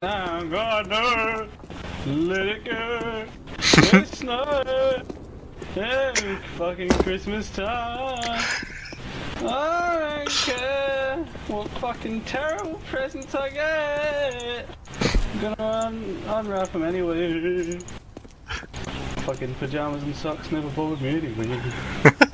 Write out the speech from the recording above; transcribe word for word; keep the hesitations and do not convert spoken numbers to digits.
I'm gonna let it go. It's snow. It's fucking Christmas time. I don't care what fucking terrible presents I get. I'm gonna un unwrap them anyway. Fucking pajamas and socks never bothered me anyway.